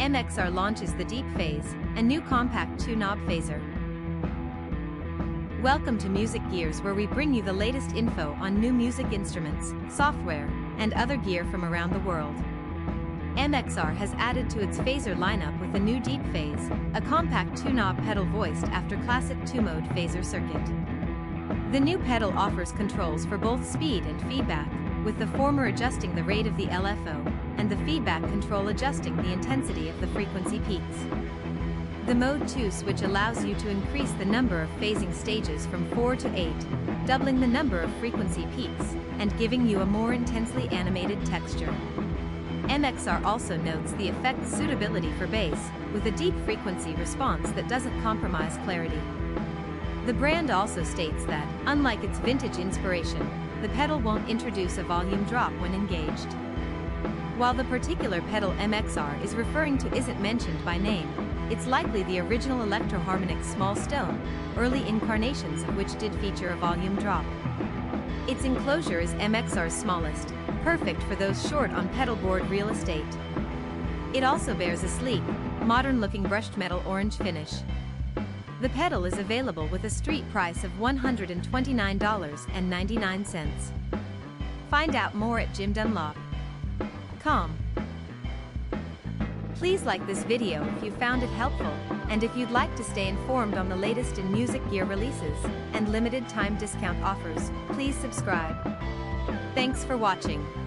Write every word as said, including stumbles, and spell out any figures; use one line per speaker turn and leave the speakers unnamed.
M X R launches the Deep Phase, a new compact two-knob phaser. Welcome to Music Gears, where we bring you the latest info on new music instruments, software, and other gear from around the world. M X R has added to its phaser lineup with a new Deep Phase, a compact two-knob pedal voiced after classic two-mode phaser circuit. The new pedal offers controls for both speed and feedback, with the former adjusting the rate of the L F O, and the feedback control adjusting the intensity of the frequency peaks. The Mode two switch allows you to increase the number of phasing stages from four to eight, doubling the number of frequency peaks, and giving you a more intensely animated texture. M X R also notes the effect suitability for bass, with a deep frequency response that doesn't compromise clarity. The brand also states that, unlike its vintage inspiration, the pedal won't introduce a volume drop when engaged. While the particular pedal M X R is referring to isn't mentioned by name, it's likely the original Electro-Harmonix Small Stone, early incarnations of which did feature a volume drop. Its enclosure is M X R's smallest, perfect for those short on pedal board real estate. It also bears a sleek, modern-looking brushed metal orange finish. The pedal is available with a street price of one hundred twenty-nine dollars and ninety-nine cents. Find out more at jim dunlop dot com. Please like this video if you found it helpful, and if you'd like to stay informed on the latest in music gear releases and limited time discount offers, please subscribe. Thanks for watching.